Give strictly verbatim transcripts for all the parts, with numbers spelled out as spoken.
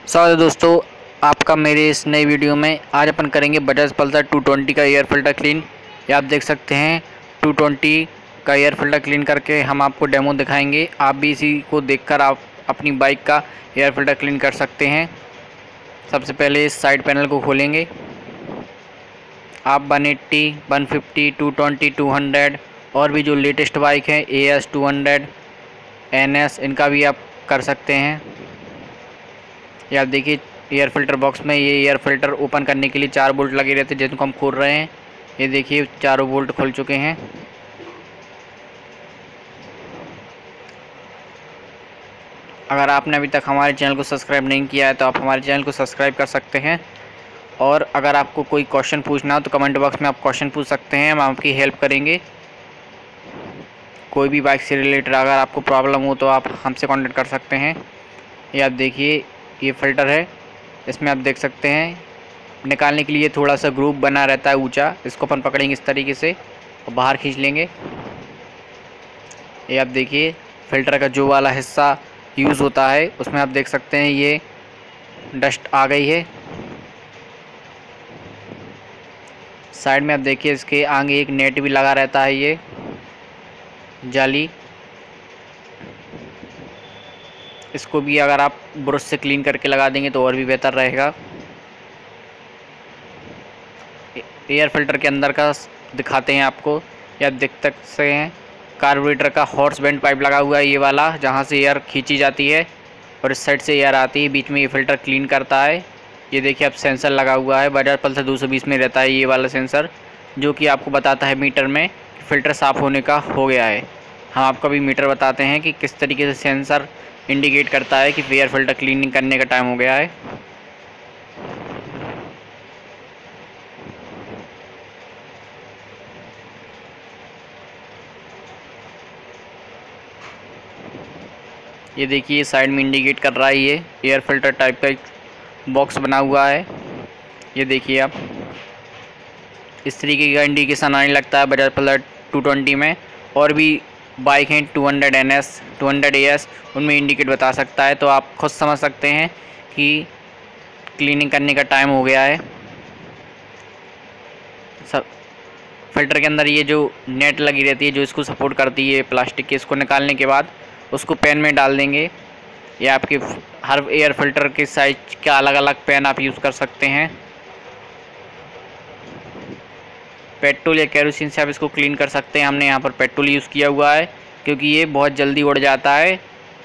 स्वागत है दोस्तों आपका मेरे इस नई वीडियो में। आज अपन करेंगे बजाज पल्सर टू ट्वेंटी का एयर फिल्टर क्लीन। ये आप देख सकते हैं टू ट्वेंटी का एयर फिल्टर क्लीन करके हम आपको डेमो दिखाएंगे। आप भी इसी को देखकर आप अपनी बाइक का एयर फिल्टर क्लीन कर सकते हैं। सबसे पहले इस साइड पैनल को खोलेंगे। आप one eighty, one fifty, two twenty, two hundred और भी जो लेटेस्ट बाइक हैं A S two hundred, N S, इनका भी आप कर सकते हैं। ये आप देखिए एयर फिल्टर बॉक्स में ये एयर फिल्टर ओपन करने के लिए चार बोल्ट लगे रहते हैं जिनको हम खोल रहे हैं। ये देखिए चारों बोल्ट खुल चुके हैं। अगर आपने अभी तक हमारे चैनल को सब्सक्राइब नहीं किया है तो आप हमारे चैनल को सब्सक्राइब कर सकते हैं। और अगर आपको कोई क्वेश्चन पूछना हो तो कमेंट बॉक्स में आप क्वेश्चन पूछ सकते हैं, हम आपकी हेल्प करेंगे। कोई भी बाइक से रिलेटेड अगर आपको प्रॉब्लम हो तो आप हमसे कॉन्टेक्ट कर सकते हैं। ये आप देखिए ये फ़िल्टर है, इसमें आप देख सकते हैं निकालने के लिए थोड़ा सा ग्रुप बना रहता है ऊंचा। इसको अपन पकड़ेंगे इस तरीके से और बाहर खींच लेंगे। ये आप देखिए फ़िल्टर का जो वाला हिस्सा यूज़ होता है उसमें आप देख सकते हैं ये डस्ट आ गई है। साइड में आप देखिए इसके आगे एक नेट भी लगा रहता है, ये जाली। इसको भी अगर आप ब्रश से क्लीन करके लगा देंगे तो और भी बेहतर रहेगा। एयर फिल्टर के अंदर का दिखाते हैं आपको। या देख सकते हैं कार्बोरेटर का हॉर्स बैंड पाइप लगा हुआ है, ये वाला जहाँ से एयर खींची जाती है और इस साइड से एयर आती है। बीच में ये फ़िल्टर क्लीन करता है। ये देखिए अब सेंसर लगा हुआ है, बजाज पल्सर दो सौ बीस में रहता है ये वाला सेंसर, जो कि आपको बताता है मीटर में फ़िल्टर साफ़ होने का हो गया है। हम आपको भी मीटर बताते हैं कि किस तरीके से सेंसर इंडिकेट करता है कि एयर फिल्टर क्लीनिंग करने का टाइम हो गया है। ये देखिए साइड में इंडिकेट कर रहा है, ये एयर फिल्टर टाइप का एक बॉक्स बना हुआ है। ये देखिए आप इस तरीके का इंडिकेशन आने लगता है बजाज पल्सर टू ट्वेंटी में। और भी बाइक हैं two hundred N S, two hundred A S, उनमें इंडिकेट बता सकता है। तो आप खुद समझ सकते हैं कि क्लीनिंग करने का टाइम हो गया है। सब फिल्टर के अंदर ये जो नेट लगी रहती है जो इसको सपोर्ट करती है प्लास्टिक की, इसको निकालने के बाद उसको पेन में डाल देंगे। ये आपके हर एयर फिल्टर के साइज का अलग अलग पेन आप यूज़ कर सकते हैं। पेट्रोल या केरोसिन से आप इसको क्लीन कर सकते हैं। हमने यहाँ पर पेट्रोल यूज़ किया हुआ है क्योंकि ये बहुत जल्दी उड़ जाता है।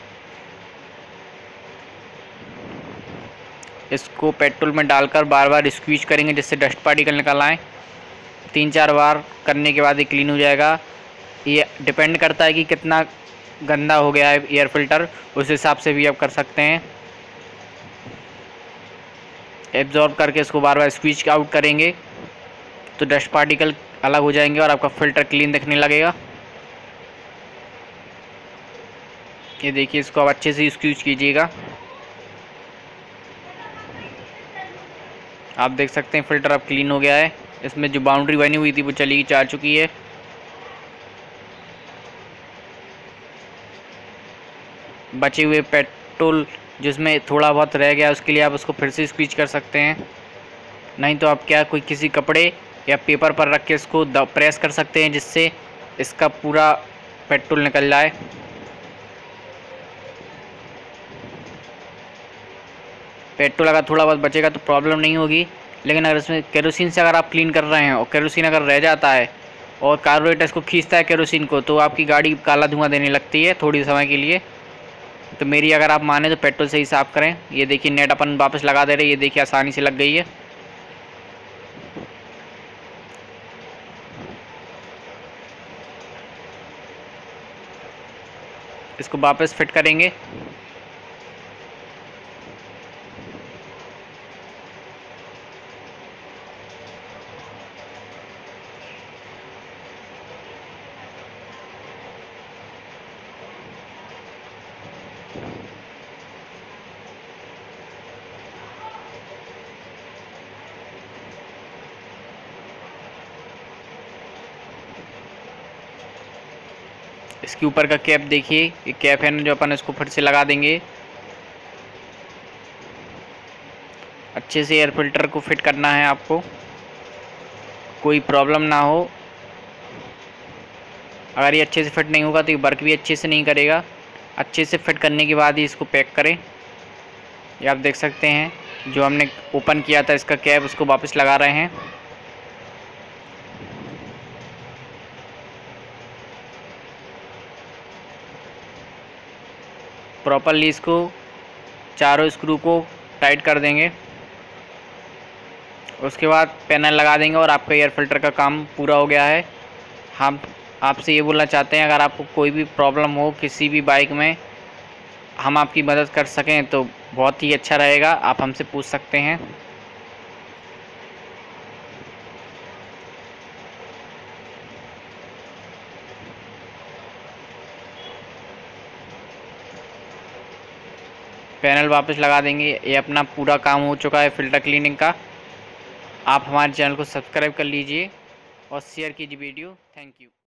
इसको पेट्रोल में डालकर बार बार स्क्वीज करेंगे जिससे डस्ट पार्टिकल निकल आए। तीन चार बार करने के बाद ये क्लीन हो जाएगा। ये डिपेंड करता है कि कितना गंदा हो गया है एयर फिल्टर, उस हिसाब से भी आप कर सकते हैं। एब्जॉर्ब करके इसको बार बार स्क्वीज आउट करेंगे तो डस्ट पार्टिकल अलग हो जाएंगे और आपका फ़िल्टर क्लीन दिखने लगेगा। ये देखिए इसको आप अच्छे से स्क्वीज कीजिएगा। आप देख सकते हैं फ़िल्टर अब क्लीन हो गया है। इसमें जो बाउंड्री बनी हुई थी वो चली जा चुकी है। बचे हुए पेट्रोल जिसमें थोड़ा बहुत रह गया उसके लिए आप उसको फिर से स्क्वीज कर सकते हैं। नहीं तो आप क्या कोई किसी कपड़े या पेपर पर रख के इसको प्रेस कर सकते हैं जिससे इसका पूरा पेट्रोल निकल जाए। पेट्रोल अगर थोड़ा बहुत बचेगा तो प्रॉब्लम नहीं होगी, लेकिन अगर इसमें केरोसिन से अगर आप क्लीन कर रहे हैं और केरोसिन अगर रह जाता है और कार्बोरेटर इसको खींचता है केरोसिन को, तो आपकी गाड़ी काला धुआं देने लगती है थोड़ी समय के लिए। तो मेरी अगर आप माने तो पेट्रोल से ही साफ़ करें। ये देखिए नेट अपन वापस लगा दे रहे हैं, ये देखिए आसानी से लग गई है। इसको वापस फिट करेंगे। इसके ऊपर का कैप देखिए, ये कैप है ना जो अपन इसको फिर से लगा देंगे। अच्छे से एयर फिल्टर को फिट करना है आपको, कोई प्रॉब्लम ना हो। अगर ये अच्छे से फिट नहीं होगा तो ये वर्क भी अच्छे से नहीं करेगा। अच्छे से फिट करने के बाद ही इसको पैक करें। ये आप देख सकते हैं जो हमने ओपन किया था इसका कैप, उसको वापस लगा रहे हैं। प्रॉपरली इसको चारों स्क्रू को टाइट कर देंगे। उसके बाद पैनल लगा देंगे और आपका एयर फिल्टर का काम पूरा हो गया है। हम आपसे ये बोलना चाहते हैं, अगर आपको कोई भी प्रॉब्लम हो किसी भी बाइक में, हम आपकी मदद कर सकें तो बहुत ही अच्छा रहेगा। आप हमसे पूछ सकते हैं। पैनल वापस लगा देंगे। ये अपना पूरा काम हो चुका है फ़िल्टर क्लीनिंग का। आप हमारे चैनल को सब्सक्राइब कर लीजिए और शेयर कीजिए वीडियो। Thank you.